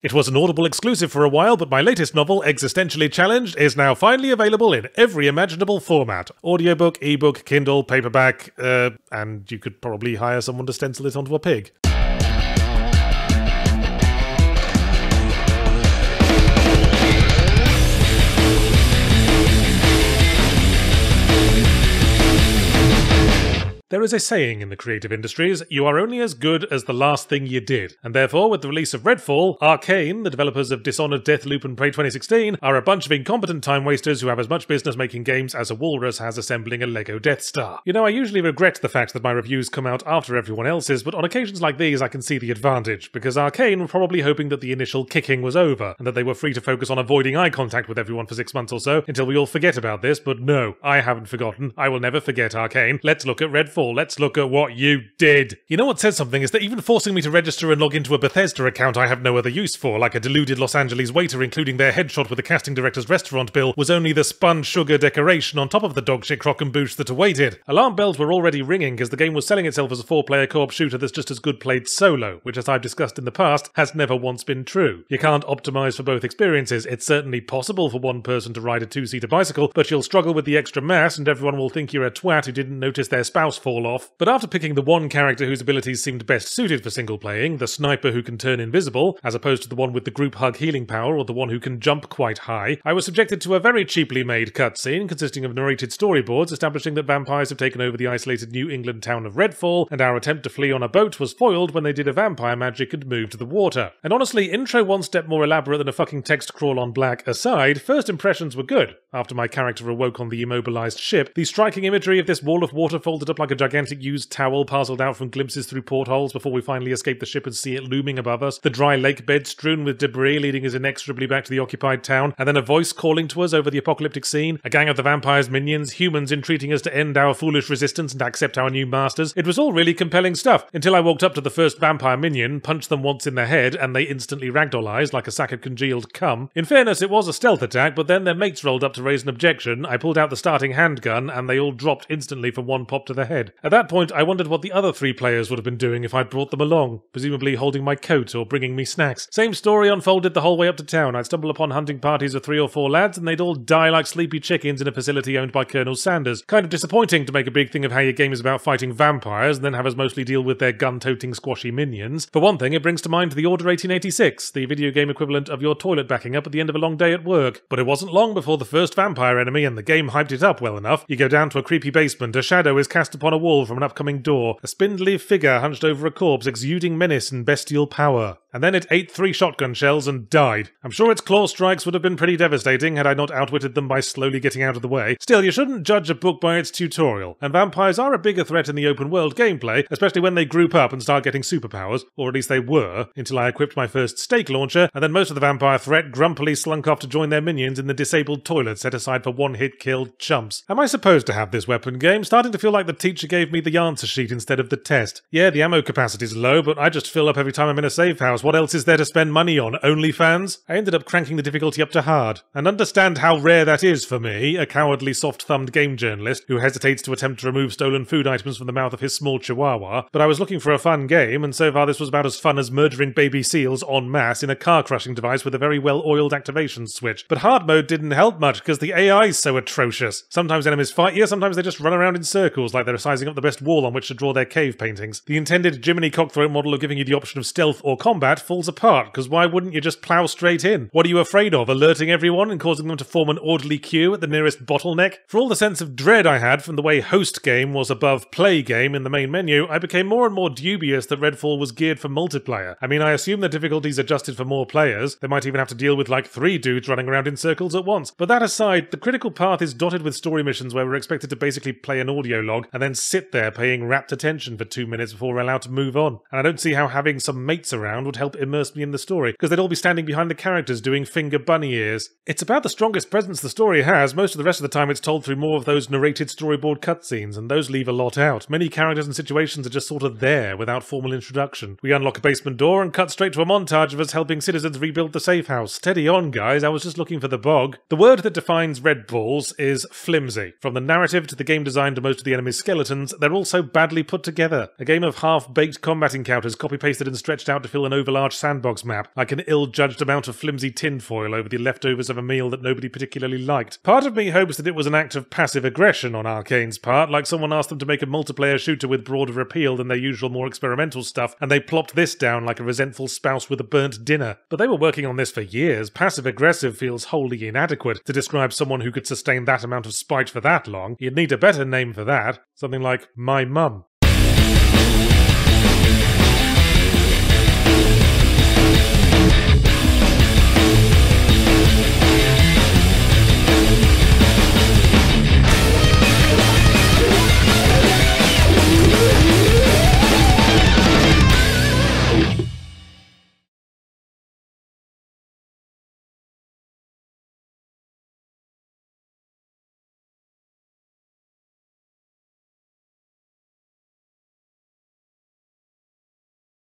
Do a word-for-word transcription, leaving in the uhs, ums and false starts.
It was an Audible exclusive for a while, but my latest novel, Existentially Challenged, is now finally available in every imaginable format. Audiobook, ebook, Kindle, paperback, uh, and you could probably hire someone to stencil it onto a pig. There is a saying in the creative industries, you are only as good as the last thing you did. And therefore, with the release of Redfall, Arcane, the developers of Dishonored, Deathloop and Prey twenty sixteen, are a bunch of incompetent time wasters who have as much business making games as a walrus has assembling a Lego Death Star. You know, I usually regret the fact that my reviews come out after everyone else's, but on occasions like these I can see the advantage, because Arcane were probably hoping that the initial kicking was over, and that they were free to focus on avoiding eye contact with everyone for six months or so, until we all forget about this, but no, I haven't forgotten. I will never forget Arcane. Let's look at Redfall. Let's look at what you did. You know what says something is that even forcing me to register and log into a Bethesda account I have no other use for, like a deluded Los Angeles waiter including their headshot with the casting director's restaurant bill, was only the spun sugar decoration on top of the dogshit crock and boosh that awaited. Alarm bells were already ringing because the game was selling itself as a four-player co-op shooter that's just as good played solo, which, as I've discussed in the past, has never once been true. You can't optimize for both experiences. It's certainly possible for one person to ride a two-seater bicycle, but you'll struggle with the extra mass and everyone will think you're a twat who didn't notice their spouse fall off. But after picking the one character whose abilities seemed best suited for single playing, the sniper who can turn invisible, as opposed to the one with the group hug healing power or the one who can jump quite high, I was subjected to a very cheaply made cutscene consisting of narrated storyboards establishing that vampires have taken over the isolated New England town of Redfall, and our attempt to flee on a boat was foiled when they did a vampire magic and moved to the water. And honestly, intro one step more elaborate than a fucking text crawl on black aside, first impressions were good. After my character awoke on the immobilized ship, the striking imagery of this wall of water folded up like a gigantic used towel parcelled out from glimpses through portholes before we finally escape the ship and see it looming above us, the dry lake bed strewn with debris leading us inexorably back to the occupied town, and then a voice calling to us over the apocalyptic scene, a gang of the vampire's minions, humans entreating us to end our foolish resistance and accept our new masters. It was all really compelling stuff, until I walked up to the first vampire minion, punched them once in the head, and they instantly ragdollized like a sack of congealed cum. In fairness, it was a stealth attack, but then their mates rolled up to raise an objection, I pulled out the starting handgun, and they all dropped instantly from one pop to the head. At that point, I wondered what the other three players would have been doing if I'd brought them along, presumably holding my coat or bringing me snacks. Same story unfolded the whole way up to town. I'd stumble upon hunting parties of three or four lads, and they'd all die like sleepy chickens in a facility owned by Colonel Sanders. Kind of disappointing to make a big thing of how your game is about fighting vampires, and then have us mostly deal with their gun-toting squashy minions. For one thing, it brings to mind the Order eighteen eighty-six, the video game equivalent of your toilet backing up at the end of a long day at work. But it wasn't long before the first vampire enemy, and the game hyped it up well enough. You go down to a creepy basement, a shadow is cast upon a wall from an upcoming door, a spindly figure hunched over a corpse exuding menace and bestial power. And then it ate three shotgun shells and died. I'm sure its claw strikes would have been pretty devastating had I not outwitted them by slowly getting out of the way. Still, you shouldn't judge a book by its tutorial, and vampires are a bigger threat in the open world gameplay, especially when they group up and start getting superpowers, or at least they were, until I equipped my first stake launcher, and then most of the vampire threat grumpily slunk off to join their minions in the disabled toilet set aside for one-hit killed chumps. Am I supposed to have this weapon game? Starting to feel like the teacher gave me the answer sheet instead of the test. Yeah, the ammo capacity's low, but I just fill up every time I'm in a safe house. What else is there to spend money on? OnlyFans? I ended up cranking the difficulty up to hard. And understand how rare that is for me, a cowardly soft-thumbed game journalist who hesitates to attempt to remove stolen food items from the mouth of his small chihuahua. But I was looking for a fun game, and so far this was about as fun as murdering baby seals en masse in a car-crushing device with a very well-oiled activation switch. But hard mode didn't help much because the A I's so atrocious. Sometimes enemies fight you, sometimes they just run around in circles like they're sizing up the best wall on which to draw their cave paintings. The intended Jiminy Cockthroat model of giving you the option of stealth or combat falls apart, because why wouldn't you just plow straight in? What are you afraid of, alerting everyone and causing them to form an orderly queue at the nearest bottleneck? For all the sense of dread I had from the way host game was above play game in the main menu, I became more and more dubious that Redfall was geared for multiplayer. I mean, I assume the difficulty's adjusted for more players. They might even have to deal with like three dudes running around in circles at once. But that aside, the critical path is dotted with story missions where we're expected to basically play an audio log and then sit there paying rapt attention for two minutes before we're allowed to move on. And I don't see how having some mates around would help immerse me in the story, because they'd all be standing behind the characters doing finger bunny ears. It's about the strongest presence the story has. Most of the rest of the time it's told through more of those narrated storyboard cutscenes, and those leave a lot out. Many characters and situations are just sort of there without formal introduction. We unlock a basement door and cut straight to a montage of us helping citizens rebuild the safe house. Steady on, guys, I was just looking for the bog. The word that defines Redfall is flimsy. From the narrative to the game design to most of the enemy's skeletons, systems, they're also badly put together. A game of half-baked combat encounters copy-pasted and stretched out to fill an overlarge sandbox map, like an ill-judged amount of flimsy tinfoil over the leftovers of a meal that nobody particularly liked. Part of me hopes that it was an act of passive aggression on Arcane's part, like someone asked them to make a multiplayer shooter with broader appeal than their usual more experimental stuff, and they plopped this down like a resentful spouse with a burnt dinner. But they were working on this for years. Passive-aggressive feels wholly inadequate to describe someone who could sustain that amount of spite for that long. You'd need a better name for that. Something like My Mum.